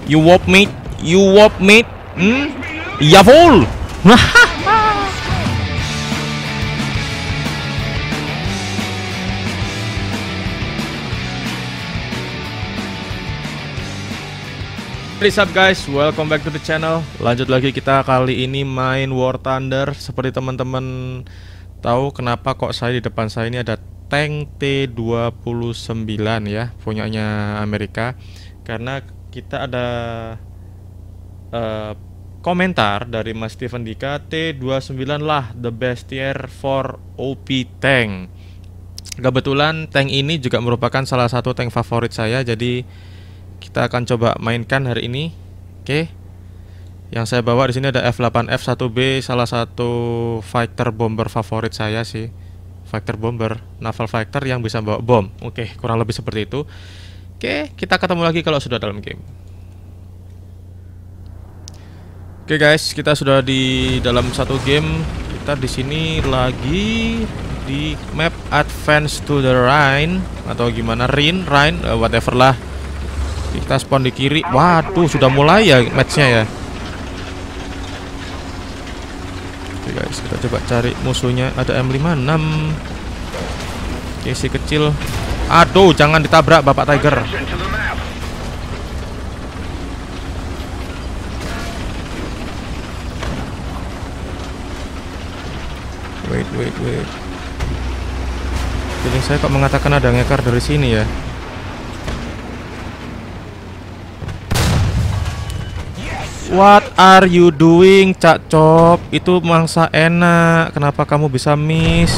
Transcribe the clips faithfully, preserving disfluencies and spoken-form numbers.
You wop mate, you wop mate. Hmm? Ya full. What's up guys, welcome back to the channel. Lanjut lagi kita kali ini main War Thunder. Seperti teman-teman tahu kenapa kok saya di depan saya ini ada tank T dua puluh sembilan ya, punyanya Amerika. Karena kita ada uh, komentar dari Mas Steven Dika, T dua puluh sembilan lah the best tier for O P tank. Kebetulan tank ini juga merupakan salah satu tank favorit saya, jadi kita akan coba mainkan hari ini. Oke. Yang saya bawa di sini ada F delapan F satu B, salah satu fighter bomber favorit saya sih. Fighter bomber, naval fighter yang bisa bawa bom. Oke, kurang lebih seperti itu. Oke, kita ketemu lagi kalau sudah dalam game. Oke guys, kita sudah di dalam satu game. Kita di sini lagi di map Advance to the Rhine atau gimana, Rhine, Rhine, uh, whatever lah. Kita spawn di kiri. Waduh, sudah mulai ya matchnya ya. Oke guys, kita coba cari musuhnya. Ada M lima enam. Oke, si kecil. Aduh, jangan ditabrak Bapak Tiger. Wait, wait, wait. Jadi saya kok mengatakan ada ngeker dari sini ya. What are you doing, Cak Cop? Itu mangsa enak. Kenapa kamu bisa miss?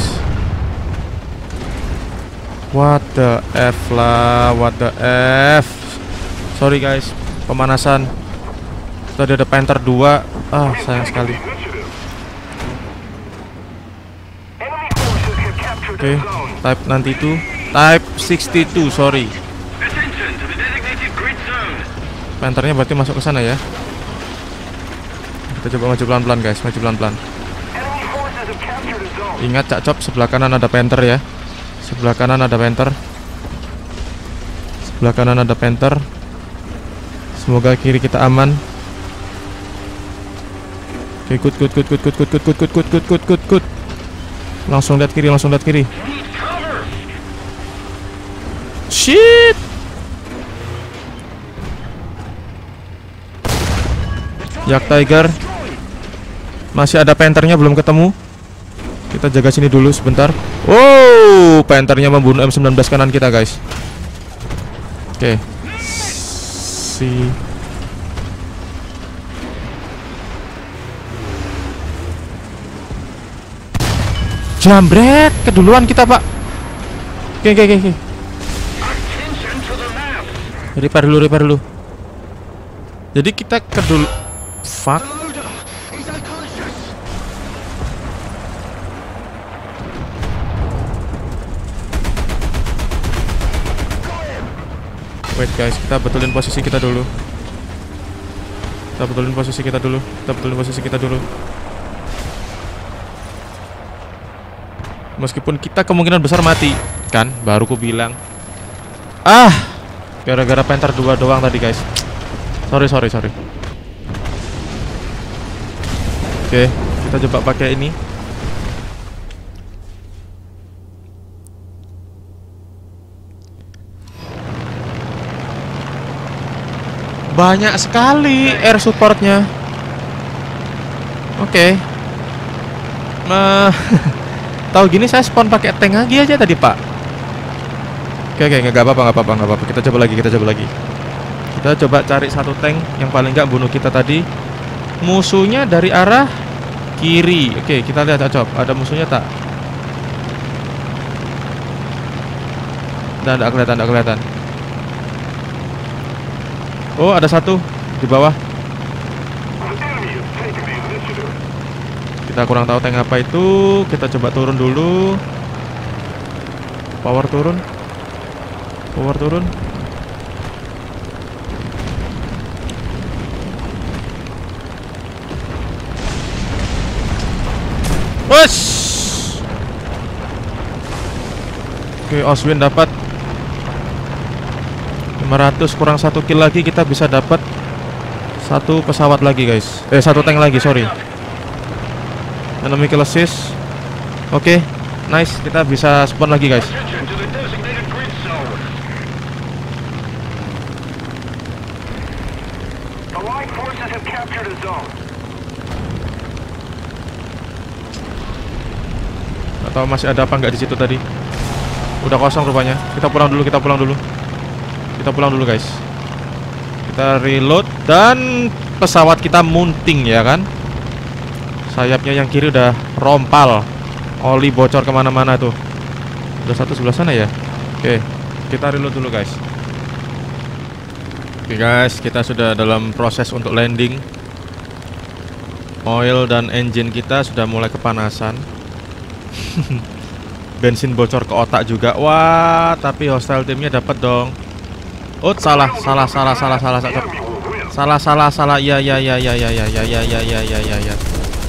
What the F lah, what the F. Sorry guys, pemanasan. Tadi ada Panther dua. Ah, sayang sekali. Oke, okay, type nanti itu type enam puluh dua, sorry. Panthernya berarti masuk ke sana ya. Kita coba maju pelan-pelan guys, maju pelan-pelan. Ingat Cak Cop, sebelah kanan ada Panther ya. Sebelah kanan ada Panther. Sebelah kanan ada Panther. Semoga kiri kita aman. Oke, good, good, good, good, good, good, good, good, good, good, good, good, good, good. Langsung lihat kiri, langsung lihat kiri. Shit. Yak Tiger. Masih ada Panthernya belum ketemu. Kita jaga sini dulu sebentar. Oh, Panthernya membunuh M sembilan belas kanan kita guys. Oke, okay. Si jambret, keduluan kita pak. Oke, oke, oke. Repair dulu, repair dulu. Jadi kita kedul. Fuck. Wait guys, kita betulin posisi kita dulu. Kita betulin posisi kita dulu. Kita betulin posisi kita dulu. Meskipun kita kemungkinan besar mati, kan? Baru ku bilang. Ah, gara-gara Panther dua doang tadi guys. Sorry, sorry, sorry. Oke, kita coba pakai ini. Banyak sekali air supportnya. Oke. Nah, tahu gini saya spawn pakai tank lagi aja tadi pak. Oke, oke, nggak apa-apa, nggak apa-apa, nggak apa-apa. Kita coba lagi, kita coba lagi. Kita coba cari satu tank yang paling nggak bunuh kita tadi. Musuhnya dari arah kiri. Oke, kita lihat Cak Cop, ada musuhnya tak? Nah, tidak kelihatan, tidak kelihatan. Oh, ada satu di bawah. Kita kurang tahu tank apa itu. Kita coba turun dulu. Power turun. Power turun. Wush. Oke, Oswin dapat lima ratus, kurang satu kill lagi kita bisa dapat Satu pesawat lagi guys. Eh satu tank lagi, sorry. Enemy kill assist. Oke, okay, nice. Kita bisa spawn lagi guys. Atau masih ada apa nggak di situ tadi? Udah kosong rupanya. Kita pulang dulu, kita pulang dulu. Kita pulang dulu guys. Kita reload dan pesawat kita munting ya kan. Sayapnya yang kiri udah rompal. Oli bocor kemana-mana tuh. Udah satu sebelah sana ya. Oke, kita reload dulu guys. Oke guys, kita sudah dalam proses untuk landing. Oil dan engine kita sudah mulai kepanasan. Bensin bocor ke otak juga. Wah, tapi hostile timnya dapat dong. Oh, salah, salah, salah, salah, salah, salah, salah, salah, salah. Ya, ya, ya, ya, ya, ya, ya, ya, ya, ya, ya, ya, ya.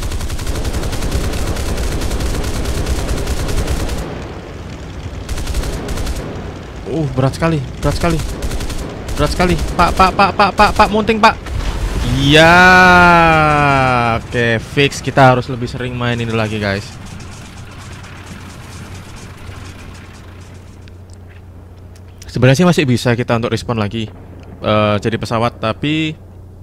Uh, berat sekali, berat sekali, berat sekali. Pak, pak, pak, pak, pak, pak, munting pak. Iya, oke, fix. Kita harus lebih sering main ini lagi guys. Sebenarnya sih masih bisa kita untuk respon lagi uh, jadi pesawat, tapi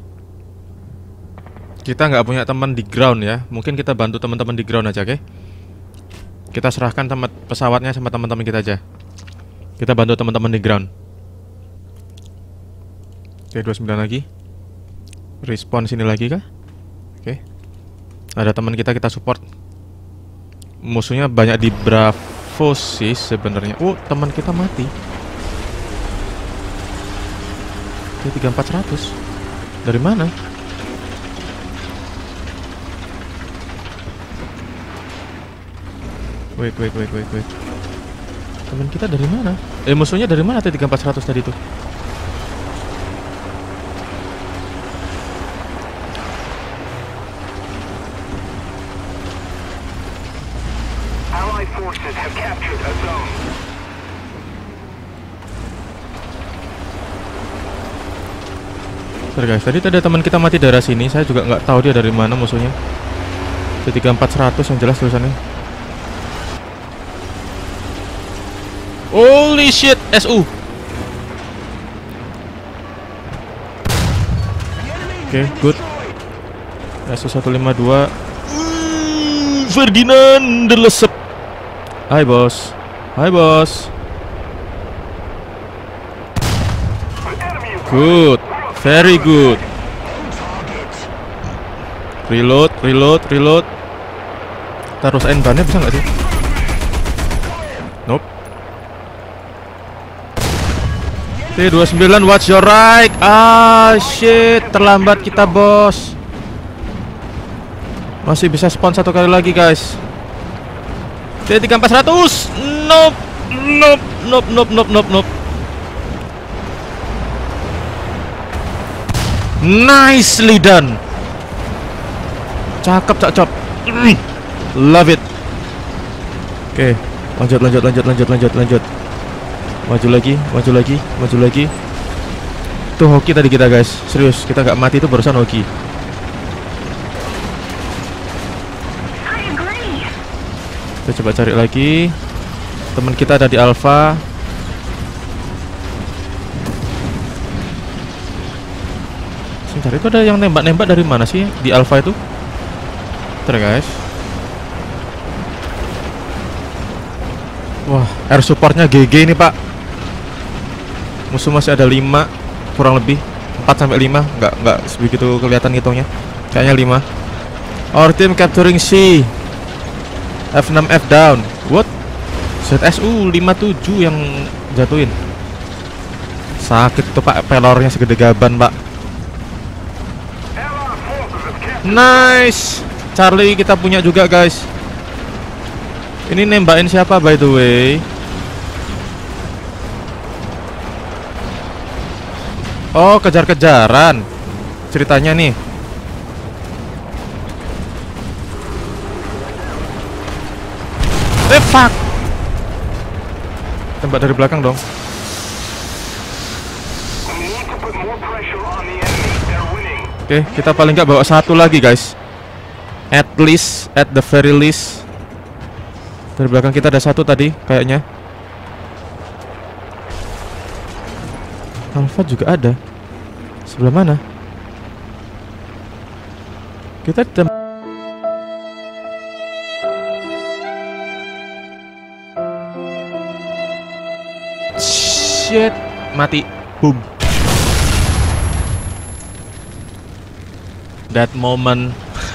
kita nggak punya teman di ground ya. Mungkin kita bantu teman-teman di ground aja, oke? Kita serahkan tempat pesawatnya sama teman-teman kita aja. Kita bantu teman-teman di ground. Oke, dua puluh sembilan lagi. Respon sini lagi kah? Oke. Ada teman kita, kita support. Musuhnya banyak di Bravo sih sebenarnya. Oh, teman kita mati. tiga empat seratus. Dari mana? Wait, wait, wait, wait, wait. Teman kita dari mana? Eh, musuhnya dari mana? tiga empat seratus tadi tuh. Allied forces have captured a zone. Sorry guys, tadi ada teman kita mati daerah sini. Saya juga nggak tahu dia dari mana musuhnya. tiga empat seratus yang jelas tulisannya. Holy shit, S U. Oke, okay, good. S U seratus lima puluh dua. mm, Ferdinand Delesep. Hai bos. Hai bos. Good. Very good. Reload, reload, reload. Terus end bannya bisa nggak sih? Nope. T dua puluh sembilan, watch your right. Ah shit, terlambat kita bos. Masih bisa spawn satu kali lagi guys. T tiga empat seratus. Nope, nope, nope, nope, nope, nope, nope. Nicely done. Cakep, cakep. Love it. Oke, okay, lanjut, lanjut, lanjut, lanjut, lanjut, lanjut. Maju lagi, maju lagi, maju lagi. Tuh hoki tadi kita guys. Serius, kita gak mati itu barusan hoki. Kita coba cari lagi. Teman kita ada di Alpha. Sebentar, itu ada yang nembak-nembak dari mana sih di Alpha itu? Bentar guys. Wah, air supportnya G G nih pak. Musuh masih ada lima, kurang lebih empat sampai lima, nggak nggak sebegitu kelihatan hitungnya. Kayaknya lima. Our team capturing C. F enam F down. What? Z S U lima puluh tujuh yang jatuhin. Sakit tuh pak, pelornya segede gaban pak. Nice. Charlie kita punya juga guys. Ini nembakin siapa by the way? Oh, kejar-kejaran ceritanya nih. Eh, fuck. Tembak dari belakang dong. Oke, kita paling nggak bawa satu lagi guys. At least, at the very least. Dari belakang kita ada satu tadi, kayaknya. Alpha juga ada. Sebelah mana? Kita tem Shit, mati. Boom. That moment.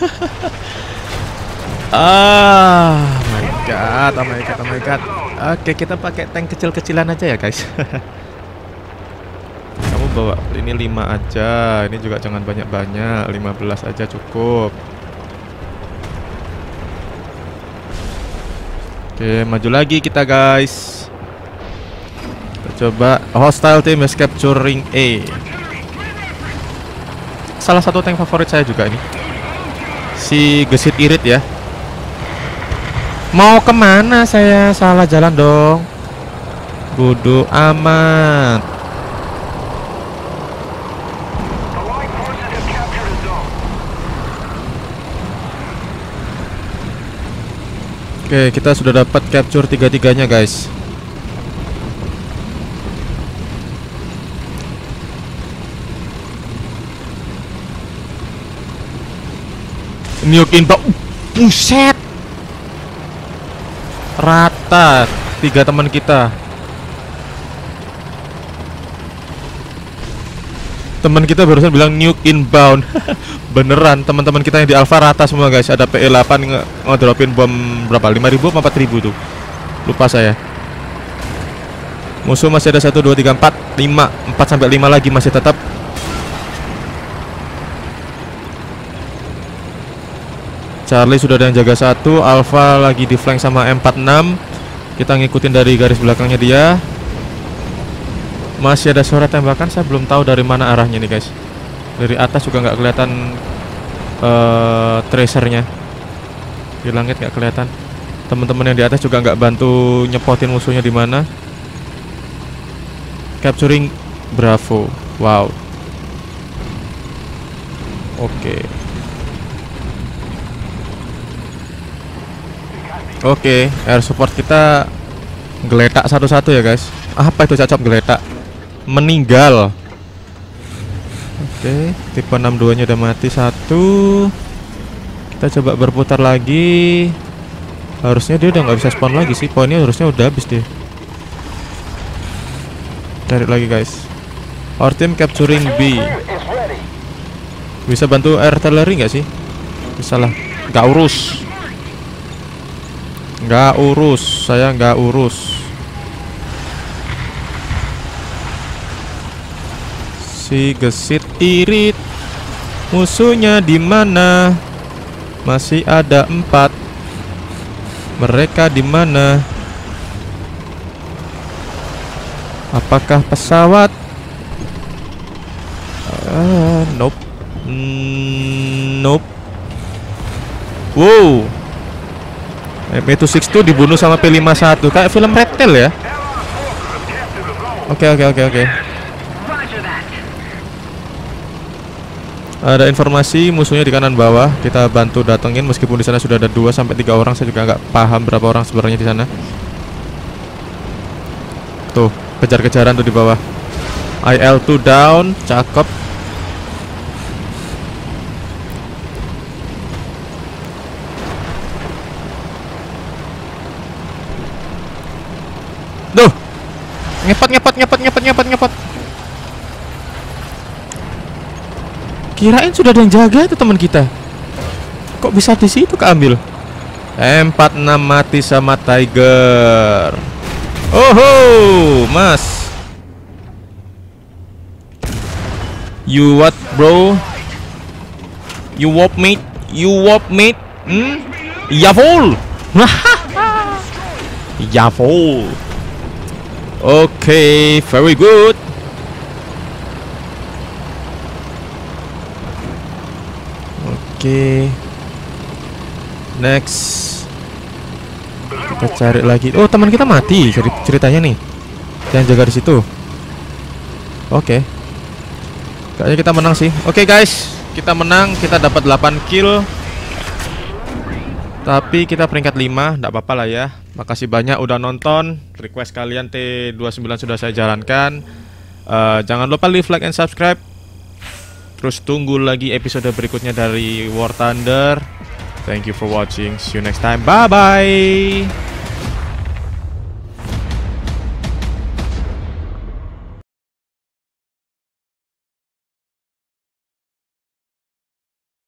Ah, my god, oh my god, oh my god. Oke, kita pakai tank kecil-kecilan aja ya, guys. Kamu bawa ini lima aja. Ini juga jangan banyak-banyak, lima belas aja cukup. Oke, maju lagi kita, guys. Kita coba hostile team is capturing A. Salah satu tank favorit saya juga ini. Si gesit irit ya. Mau kemana saya? Salah jalan dong. Bodoh amat. Oke, kita sudah dapat capture tiga-tiganya guys. Nuke inbound. Buset. Rata tiga teman kita. Teman kita barusan bilang nuke inbound. Beneran teman-teman kita yang di Alpha rata semua guys. Ada P E delapan ngedropin bom berapa? lima ribu apa empat ribu tuh. Lupa saya. Musuh masih ada satu dua tiga empat lima, empat sampai lima lagi masih tetap. Charlie sudah ada yang jaga satu, Alpha lagi di flank sama M empat enam. Kita ngikutin dari garis belakangnya dia. Masih ada suara tembakan, saya belum tahu dari mana arahnya nih guys. Dari atas juga nggak kelihatan uh, tracernya. Di langit nggak kelihatan. Teman-teman yang di atas juga nggak bantu nyepotin musuhnya di mana. Capturing Bravo. Wow. Oke. Okay. Oke, okay, air support kita geletak satu-satu ya guys. Apa itu cacop geletak? Meninggal. Oke, okay, tipe enam puluh dua nya udah mati satu. Kita coba berputar lagi. Harusnya dia udah nggak bisa spawn lagi sih. Poinnya harusnya udah habis deh. Cari lagi guys. Our team capturing B. Bisa bantu artillery nggak sih? Bisa lah. Nggak urus. Nggak urus, saya nggak urus. Si gesit irit, musuhnya di mana? Masih ada empat. Mereka di mana? Apakah pesawat? Uh, nope. Mm, nope. Wow. M dua enam dua dibunuh sama P lima satu kayak film Red Tail ya. Oke oke oke oke. Ada informasi musuhnya di kanan bawah. Kita bantu datengin meskipun di sana sudah ada dua sampai tiga orang. Saya juga nggak paham berapa orang sebenarnya di sana. Tuh kejar-kejaran tuh di bawah. I L dua down, cakep. Duh, ngepot ngepot ngepot ngepot ngepot ngepot. Kirain sudah ada yang jaga itu teman kita. Kok bisa di situ keambil? M empat enam mati sama Tiger. Oh, Mas. You what, bro? You what, mate? You what, mate? Hmm? Yavol. Yavol. Oke, okay, very good. Oke, okay. Next kita cari lagi. Oh, teman kita mati ceritanya nih. Yang jaga di situ. Oke, okay. Kayaknya kita menang sih. Oke okay, guys, Kita menang, kita dapat delapan kill. Tapi kita peringkat lima, enggak apa-apa lah ya. Makasih banyak udah nonton. Request kalian T dua puluh sembilan sudah saya jalankan. uh, Jangan lupa leave, like, and subscribe. Terus tunggu lagi episode berikutnya dari War Thunder. Thank you for watching. See you next time. Bye-bye.